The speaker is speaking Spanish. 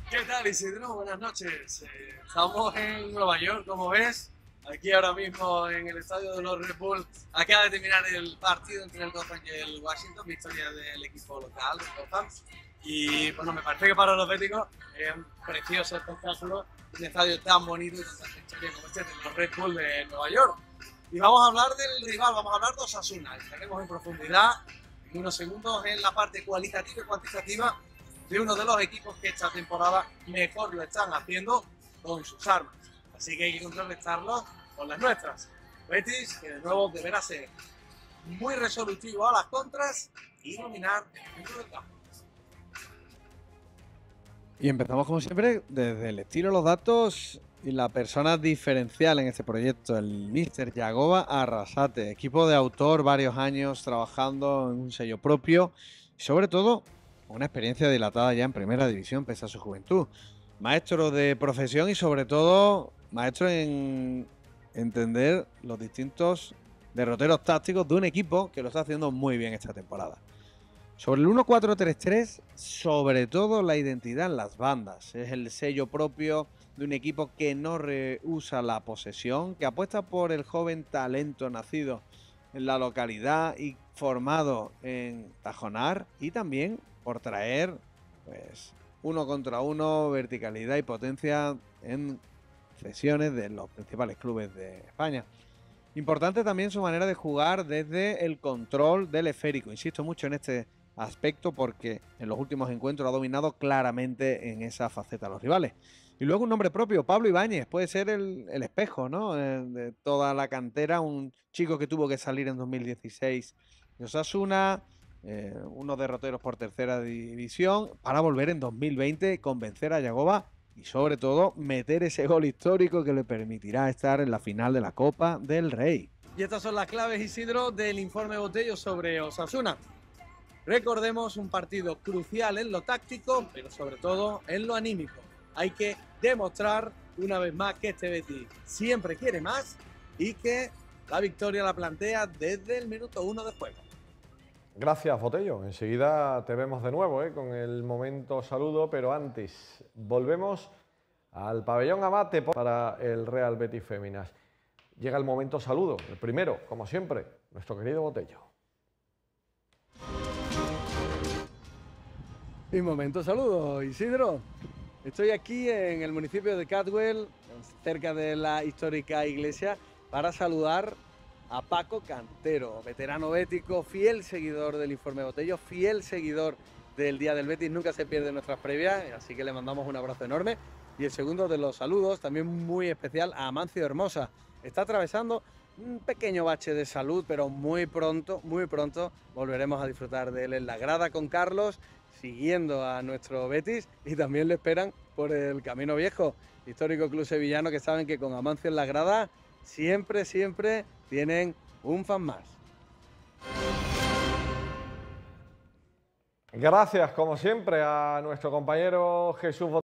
¿Qué tal, Isidro? Buenas noches. Estamos en Nueva York, como ves, aquí ahora mismo en el estadio de los Red Bull. Acaba de terminar el partido entre el Gotham y el Washington, victoria del equipo local, el Gotham. Y bueno, me parece que para los béticos es un precioso espectáculo, un estadio tan bonito y con tanta historia como este de los Red Bull de Nueva York. Y vamos a hablar del rival, vamos a hablar de Osasuna. Estaremos en profundidad en unos segundos en la parte cualitativa y cuantitativa de uno de los equipos que esta temporada mejor lo están haciendo con sus armas. Así que hay que contrarrestarlo con las nuestras. Betis, que de nuevo deberá ser muy resolutivo a las contras y dominar el centro del campo. Y empezamos como siempre desde el estilo, los datos y la persona diferencial en este proyecto, el Mister Yagoba Arrasate, equipo de autor, varios años trabajando en un sello propio y sobre todo una experiencia dilatada ya en primera división pese a su juventud. Maestro de profesión y sobre todo maestro en entender los distintos derroteros tácticos de un equipo que lo está haciendo muy bien esta temporada. Sobre el 1-4-3-3, sobre todo la identidad en las bandas. Es el sello propio de un equipo que no rehúsa la posesión, que apuesta por el joven talento nacido en la localidad y formado en Tajonar, y también por traer pues uno contra uno, verticalidad y potencia en cesiones de los principales clubes de España. Importante también su manera de jugar desde el control del esférico. Insisto mucho en este aspecto porque en los últimos encuentros ha dominado claramente en esa faceta a los rivales. Y luego un nombre propio, Pablo Ibáñez, puede ser el espejo, ¿no? De toda la cantera, un chico que tuvo que salir en 2016 de Osasuna, unos derroteros por tercera división, para volver en 2020, convencer a Yagoba y sobre todo meter ese gol histórico que le permitirá estar en la final de la Copa del Rey. Y estas son las claves, Isidro, del informe Botello sobre Osasuna. Recordemos un partido crucial en lo táctico, pero sobre todo en lo anímico. Hay que demostrar una vez más que este Betis siempre quiere más y que la victoria la plantea desde el minuto 1 de juego. Gracias, Botello. Enseguida te vemos de nuevo con el momento saludo, pero antes volvemos al pabellón Amate para el Real Betis Féminas. Llega el momento saludo, el primero, como siempre, nuestro querido Botello. Y momento saludo, Isidro. Estoy aquí en el municipio de Cadwell, cerca de la histórica iglesia, para saludar a Paco Cantero, veterano bético, fiel seguidor del informe Botello, fiel seguidor del Día del Betis, nunca se pierde nuestras previas, así que le mandamos un abrazo enorme. Y el segundo de los saludos, también muy especial, a Amancio Hermosa. Está atravesando un pequeño bache de salud, pero muy pronto volveremos a disfrutar de él en la grada con Carlos, siguiendo a nuestro Betis, y también le esperan por el Camino Viejo, histórico club sevillano, que saben que con Amancio en la grada siempre tienen un fan más. Gracias, como siempre, a nuestro compañero Jesús Botello.